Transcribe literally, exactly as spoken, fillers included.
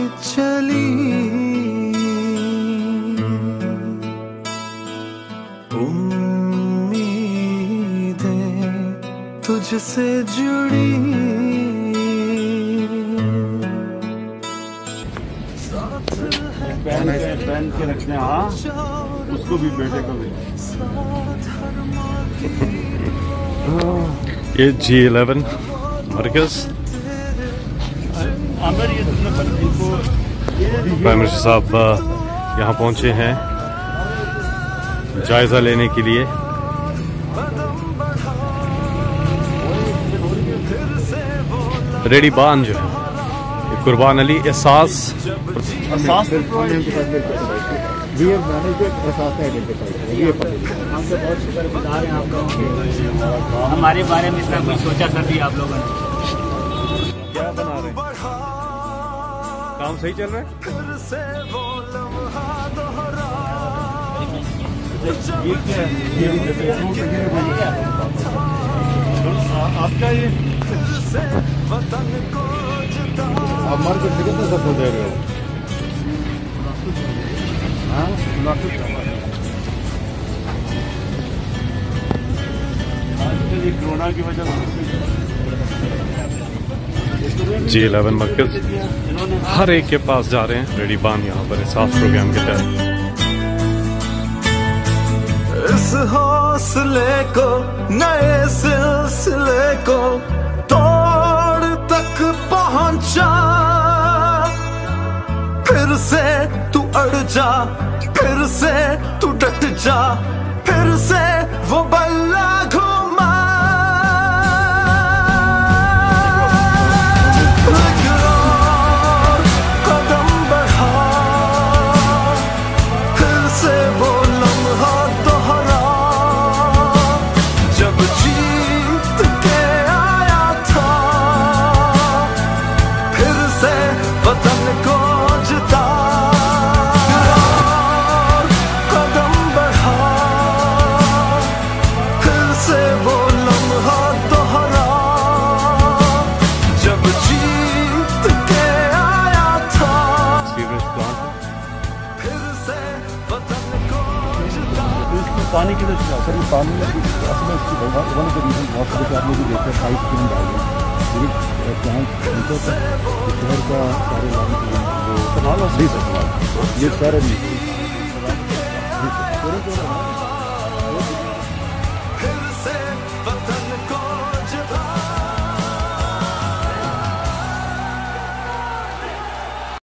चली, उम्मीदें तुझसे जुड़ी। पहन के पहन के रखने, हाँ उसको भी, बेटे को भी। ये जी इलेवन मरकज प्राइम मिनिस्टर साहब यहाँ पहुंचे हैं जायजा लेने के लिए। रेडी बान जो है कुर्बान अली एहसास एहसास हमारे बारे में इतना कुछ सोचा था भी आप लोगों ने। क्या बना रहे हैं? काम सही चल रहा है? आपका ये आप मार्केट से कितने सफर दे रहे हो? हाँ कोरोना की वजह से जी इलेवन मरकज हर एक के पास जा रहे हैं। रेडी बान यहाँ पर साफ प्रोग्राम के तहत इस हौसले को, नए सिलसिले को तोड़ तक पहुंचा। फिर से तू अड़ जा, फिर से तू डट जा, फिर से वो बल्ला घुमा। कदम बढ़ा, फिर से वो लम्हा दोहरा जब जीत के आया था। फिर से वतन को जिता। कदम बढ़ा, फिर से वो लम्हा दोहरा जब जीत के आया था। फिर से वतन को जिता। पानी की वजह से पानी में असल में इसकी वन ऑफ द रीजन बहुत सारे आप लोग देखते हैं पाइप क्यों डाल रहे हैं प्लांट शहर का सारे लाने के लिए ये सारे